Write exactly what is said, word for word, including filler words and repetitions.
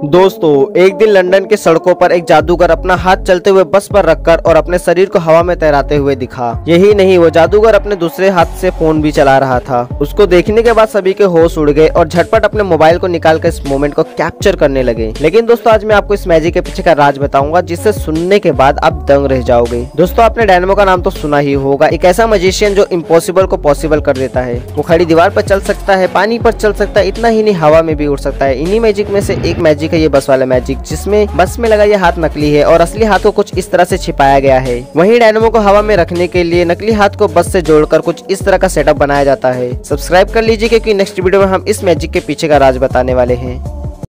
दोस्तों, एक दिन लंदन के सड़कों पर एक जादूगर अपना हाथ चलते हुए बस पर रखकर और अपने शरीर को हवा में तैराते हुए दिखा। यही नहीं, वो जादूगर अपने दूसरे हाथ से फोन भी चला रहा था। उसको देखने के बाद सभी के होश उड़ गए और झटपट अपने मोबाइल को निकालकर इस मोमेंट को कैप्चर करने लगे। लेकिन दोस्तों, आज मैं आपको इस मैजिक के पीछे का राज बताऊंगा, जिसे सुनने के बाद आप दंग रह जाओगे। दोस्तों, आपने डायनामो का नाम तो सुना ही होगा। एक ऐसा मजिशियन जो इम्पॉसिबल को पॉसिबल कर देता है। वो खड़ी दीवार पर चल सकता है, पानी पर चल सकता है, इतना ही नहीं हवा में भी उड़ सकता है। इन्हीं मैजिक में से एक मैजिक है ये बस वाला मैजिक, जिसमें बस में लगा ये हाथ नकली है और असली हाथ को कुछ इस तरह से छिपाया गया है। वहीं डायनामो को हवा में रखने के लिए नकली हाथ को बस से जोड़कर कुछ इस तरह का सेटअप बनाया जाता है। सब्सक्राइब कर लीजिए, क्योंकि नेक्स्ट वीडियो में हम इस मैजिक के पीछे का राज बताने वाले हैं।